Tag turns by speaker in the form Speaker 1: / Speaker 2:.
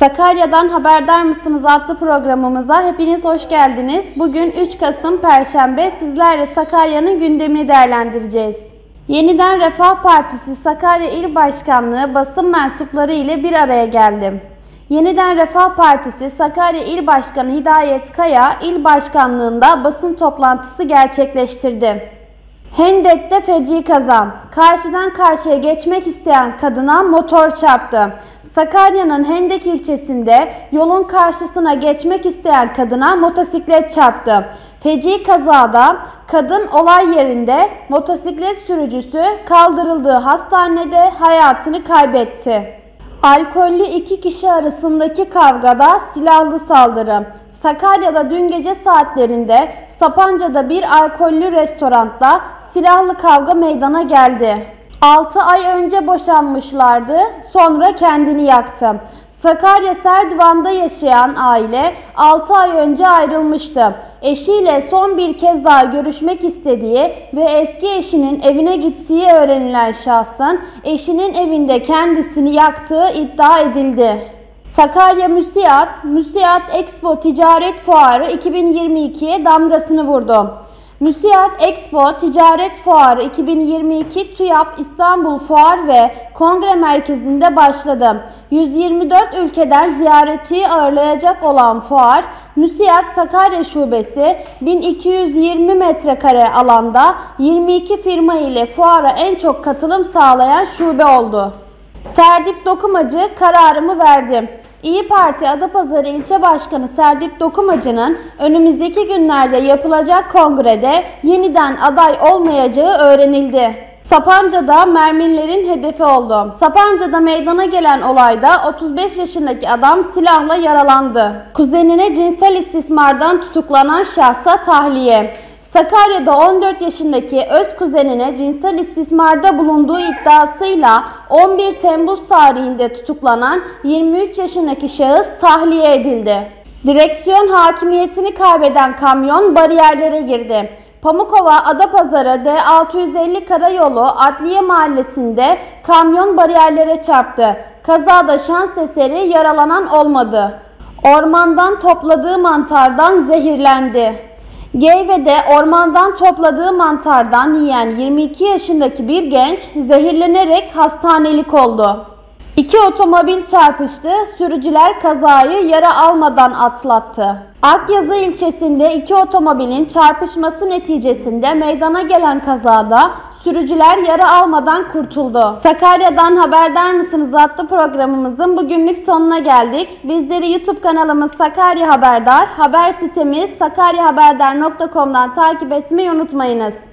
Speaker 1: Sakarya'dan haberdar mısınız adlı programımıza hepiniz hoş geldiniz. Bugün 3 Kasım Perşembe sizlerle Sakarya'nın gündemini değerlendireceğiz. Yeniden Refah Partisi Sakarya İl Başkanlığı basın mensupları ile bir araya geldi. Yeniden Refah Partisi Sakarya İl Başkanı Hidayet Kaya, İl Başkanlığında basın toplantısı gerçekleştirdi. Hendek'te feci kaza. Karşıdan karşıya geçmek isteyen kadına motor çarptı. Sakarya'nın Hendek ilçesinde yolun karşısına geçmek isteyen kadına motosiklet çarptı. Feci kazada kadın olay yerinde, motosiklet sürücüsü kaldırıldığı hastanede hayatını kaybetti. Alkollü iki kişi arasındaki kavgada silahlı saldırı. Sakarya'da dün gece saatlerinde Sapanca'da bir alkollü restoranda silahlı kavga meydana geldi. 6 ay önce boşanmışlardı, sonra kendini yaktı. Sakarya Serdivan'da yaşayan aile 6 ay önce ayrılmıştı. Eşiyle son bir kez daha görüşmek istediği ve eski eşinin evine gittiği öğrenilen şahsın eşinin evinde kendisini yaktığı iddia edildi. Sakarya Müsiat Expo Ticaret Fuarı 2022'ye damgasını vurdu. Müsiat Expo Ticaret Fuarı 2022 TÜYAP İstanbul Fuar ve Kongre Merkezi'nde başladı. 124 ülkeden ziyaretçiyi ağırlayacak olan fuar, Müsiat Sakarya Şubesi 1220 metrekare alanda 22 firma ile fuara en çok katılım sağlayan şube oldu. Serdip Dokumacı kararımı verdi. İyi Parti Adapazarı İlçe Başkanı Serdip Dokumacı'nın önümüzdeki günlerde yapılacak kongrede yeniden aday olmayacağı öğrenildi. Sapanca'da mermilerin hedefi oldu. Sapanca'da meydana gelen olayda 35 yaşındaki adam silahla yaralandı. Kuzenine cinsel istismardan tutuklanan şahsa tahliye. Sakarya'da 14 yaşındaki öz kuzenine cinsel istismarda bulunduğu iddiasıyla 11 Temmuz tarihinde tutuklanan 23 yaşındaki şahıs tahliye edildi. Direksiyon hakimiyetini kaybeden kamyon bariyerlere girdi. Pamukova Adapazarı D650 Karayolu Adliye Mahallesi'nde kamyon bariyerlere çarptı. Kazada şans eseri yaralanan olmadı. Ormandan topladığı mantardan zehirlendi. Geyve'de ormandan topladığı mantardan yiyen 22 yaşındaki bir genç zehirlenerek hastanelik oldu. İki otomobil çarpıştı, sürücüler kazayı yara almadan atlattı. Akyazı ilçesinde iki otomobilin çarpışması neticesinde meydana gelen kazada sürücüler yara almadan kurtuldu. Sakarya'dan haberdar mısınız adlı programımızın bugünlük sonuna geldik. Bizleri YouTube kanalımız Sakarya Haberdar, haber sitemiz sakaryahaberdar.com'dan takip etmeyi unutmayınız.